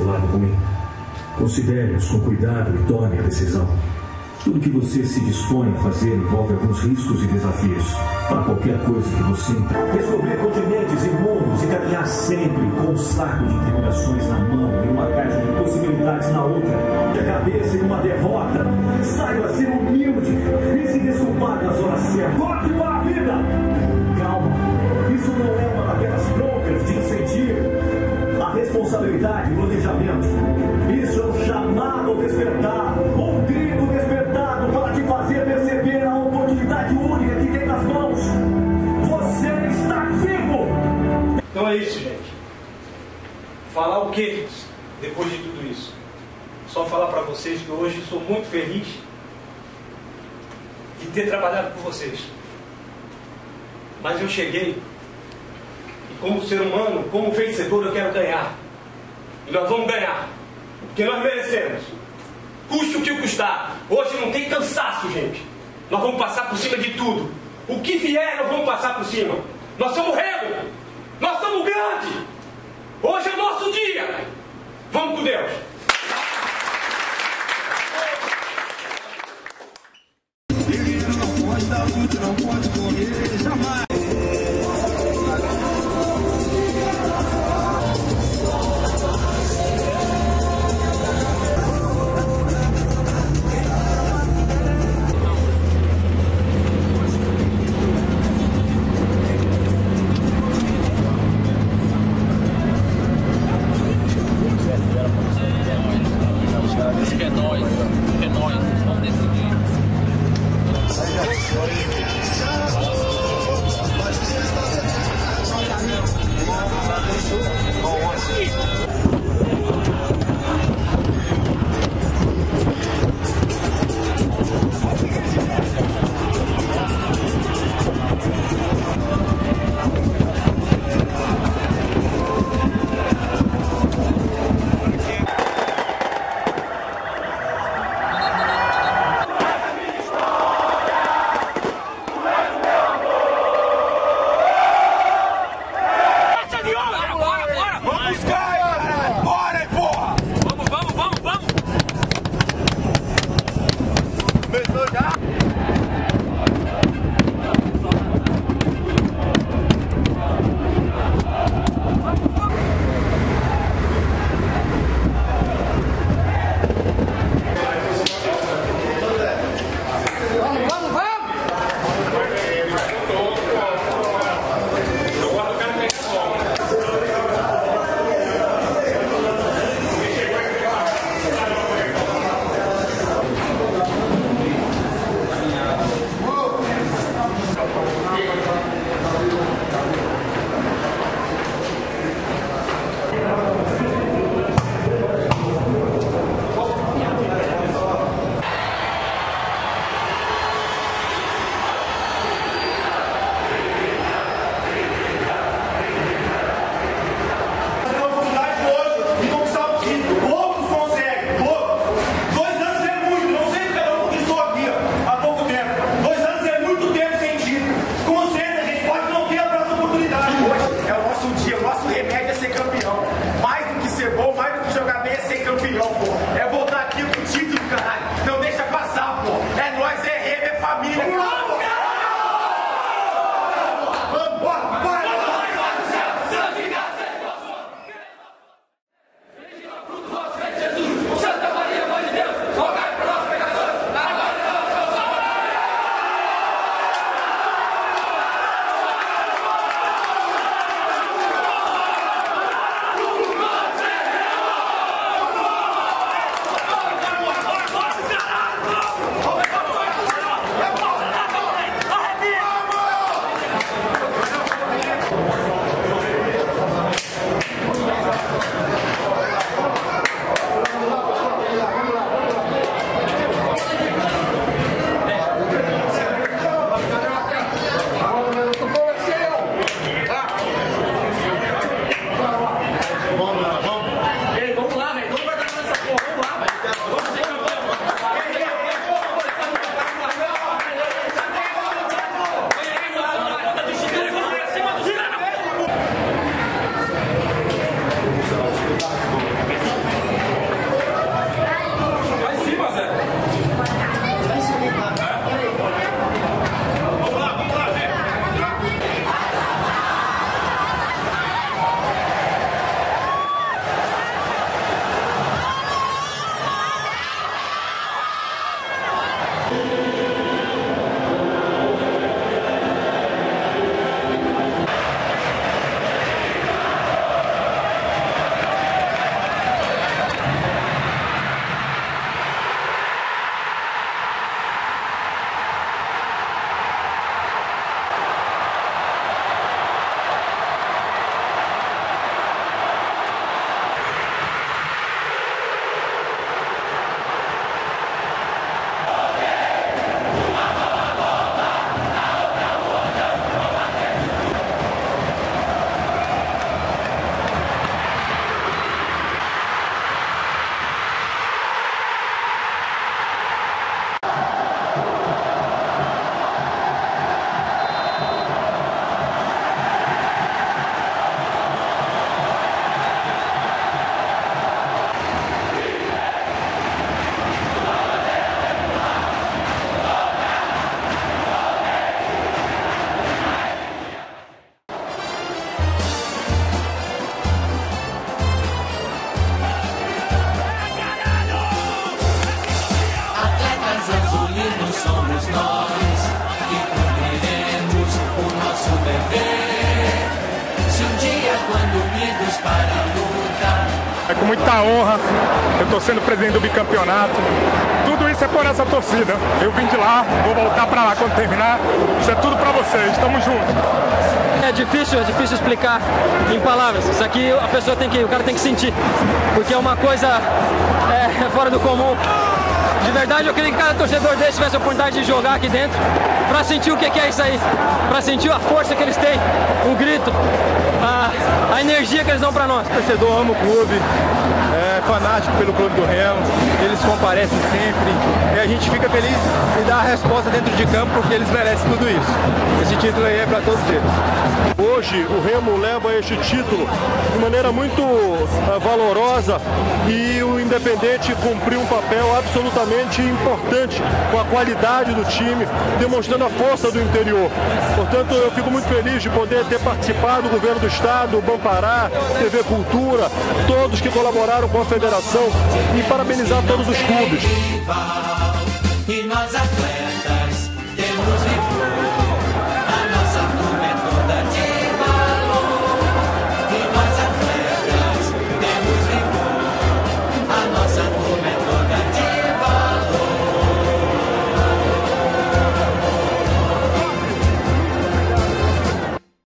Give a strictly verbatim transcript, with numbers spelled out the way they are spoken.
seu lado ruim. Considere-os com cuidado e tome a decisão. Tudo que você se dispõe a fazer envolve alguns riscos e desafios. Para qualquer coisa que você entrar. Descobrir continentes e mundos e caminhar sempre com um saco de interrogações na mão e uma caixa de possibilidades na outra. E a cabeça em uma derrota. Saiba ser humilde e se desculpar nas horas certas. Corte para a vida! Calma, isso não é uma daquelas broncas de incentivo. A responsabilidade e planejamento. Isso é um chamado ao despertar. Um grito despertado para te fazer perceber a oportunidade única que tem nas mãos. Você está vivo! Então é isso, gente. Falar o quê depois de tudo isso? Só falar para vocês que hoje sou muito feliz de ter trabalhado com vocês. Mas eu cheguei e como ser humano, como vencedor, eu quero ganhar. E nós vamos ganhar. Porque nós merecemos. Custe o que custar. Hoje não tem cansaço, gente. Nós vamos passar por cima de tudo. O que vier, nós vamos passar por cima. Nós somos remo. Nós somos grandes. Hoje é o nosso dia. Vamos com Deus. Não pode dar luta, não pode correr, jamais. É com muita honra, eu estou sendo presidente do bicampeonato. Tudo isso é por essa torcida. Eu vim de lá, vou voltar para lá quando terminar. Isso é tudo para vocês, estamos juntos. É difícil, é difícil explicar em palavras. Isso aqui a pessoa tem que, o cara tem que sentir, porque é uma coisa é, fora do comum. De verdade, eu queria que cada torcedor desse tivesse a oportunidade de jogar aqui dentro, para sentir o que é isso aí, para sentir a força que eles têm, o grito, a, a energia que eles dão para nós. O torcedor ama o clube, é fanático pelo clube do Remo, eles comparecem sempre e a gente fica feliz em dar a resposta dentro de campo porque eles merecem tudo isso. Esse título aí é para todos eles. Hoje o Remo leva este título de maneira muito uh, valorosa e o Independente cumpriu um papel absolutamente importante com a qualidade do time, demonstrando a força do interior. Portanto, eu fico muito feliz de poder ter participado do governo do estado, Bampará, T V Cultura, todos que colaboraram com a federação e parabenizar todos os clubes. E nós atletas temos